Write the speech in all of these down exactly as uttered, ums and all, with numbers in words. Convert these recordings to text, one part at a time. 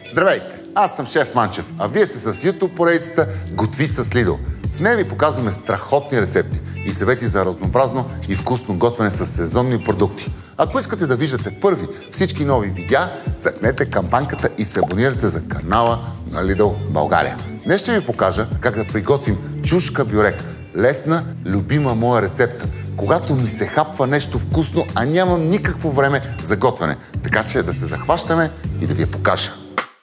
Здравейте! Аз съм шеф Манчев, а вие сте с YouTube поредицата Готви с Лидл. В нея ви показваме страхотни рецепти и съвети за разнообразно и вкусно готвене с сезонни продукти. Ако искате да виждате първи всички нови видеа, цъкнете камбанката и се абонирайте за канала на Lidl България. Днес ще ви покажа как да приготвим чушка бюрек. Лесна, любима моя рецепта. Когато ми се хапва нещо вкусно, а нямам никакво време за готвене. Така че да се захващаме и да ви я покажа.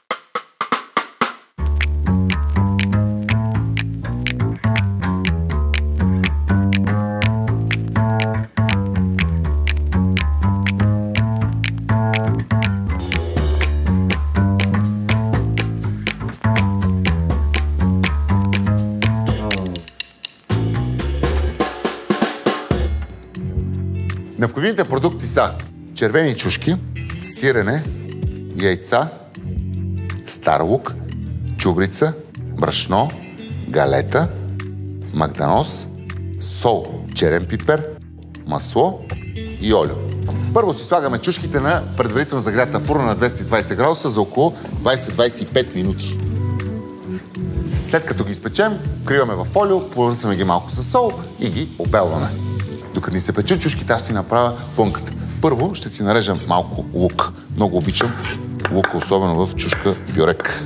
Необходимите продукти са червени чушки, сирене, яйца, стар лук, чубрица, брашно, галета, магданоз, сол, черен пипер, масло и олио. Първо си слагаме чушките на предварително загрята фурна на двеста и двадесет градуса за около двадесет до двадесет и пет минути. След като ги изпечем, криваме в фолио, повързваме ги малко с сол и ги обелваме. Докато ни се пече чушките, аз си направя пънката. Първо ще си нарежем малко лук. Много обичам лука, особено в чушка бюрек.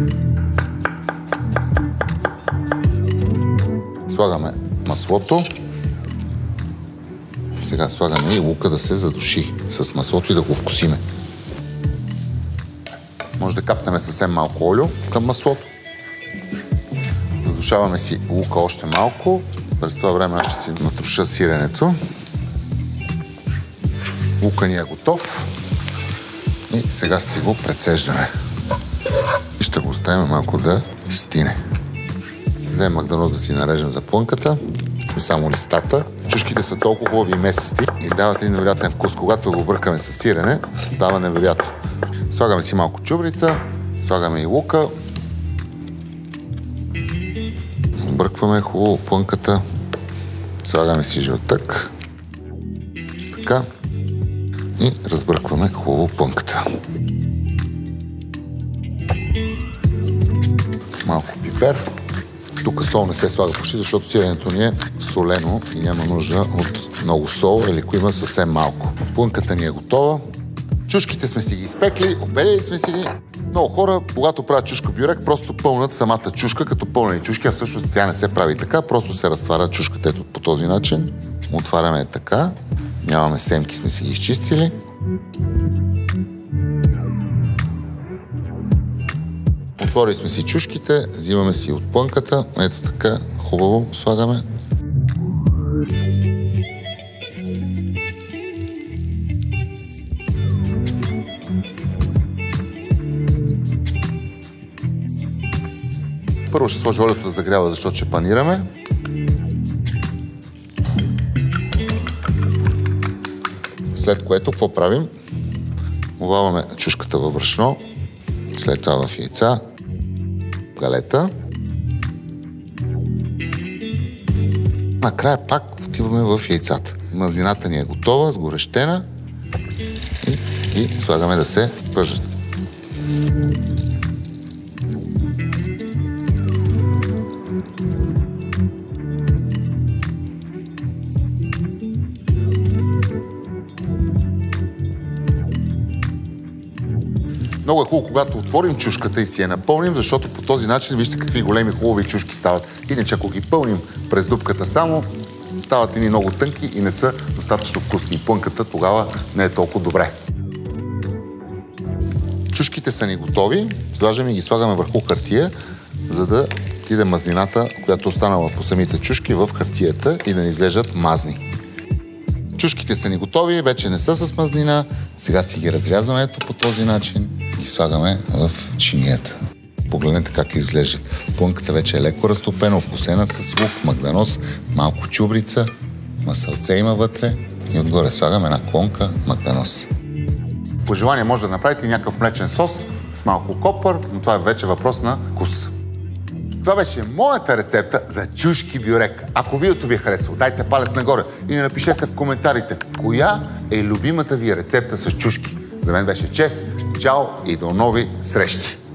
Слагаме маслото. Сега слагаме и лука да се задуши с маслото и да го вкусиме. Може да капнем съвсем малко олио към маслото. Задушаваме си лука още малко. През това време аз ще си натруша сиренето. Лука ни е готов. И сега си го прецеждаме. И ще го оставим малко да стине. Вземем магданоз да си нарежем за плънката. И само листата. Чушките са толкова хубави и месести и дават един невероятен вкус. Когато го бъркаме с сирене, става невероятно. Слагаме си малко чубрица, слагаме и лука. Объркваме хубаво плънката. Слагаме си жълтък. Така. И разбъркваме хубаво плънката. Малко пипер. Тук сол не се слага почти, защото сиренето ни е солено и няма нужда от много сол, или ако има съвсем малко. Плънката ни е готова. Чушките сме си ги изпекли, обелили сме си ги. Много хора, когато правят чушка бюрек, просто пълнат самата чушка като пълнени чушки, а всъщност тя не се прави така, просто се разтваря чушката ето по този начин. Отваряме така, нямаме семки, сме си ги изчистили. Отворили сме си чушките, взимаме си от плънката, ето така, хубаво слагаме. Първо ще сложи олиото да загрява, защото ще панираме. След което, какво правим? Обваваме чушката в брашно, след това в яйца, галета. Накрая пак отиваме в яйцата. Мазнината ни е готова, сгорещена и, и слагаме да се пържат. Много е хубаво, когато отворим чушката и си я напълним, защото по този начин вижте какви големи хубави чушки стават. Иначе ако ги пълним през дупката само, стават едни много тънки и не са достатъчно вкусни. Плънката тогава не е толкова добре. Чушките са ни готови. Изваждаме и ги слагаме върху хартия, за да отиде мазнината, която останала по самите чушки, в хартията и да ни излежат мазни. Чушките са ни готови, вече не са с мазнина. Сега си ги разрязваме ето по този начин и ги слагаме в чинията. Погледнете как изглеждат. Плънката вече е леко разтопена, вкусена с лук, магданоз, малко чубрица, масълце има вътре и отгоре слагаме една клонка магданоз. По желание може да направите някакъв млечен сос с малко копър, но това е вече въпрос на вкус. Това беше моята рецепта за чушки бюрек. Ако видеото ви е харесало, дайте палец нагоре и ни напишете в коментарите коя е любимата ви рецепта с чушки. За мен беше чест, чао и до нови срещи!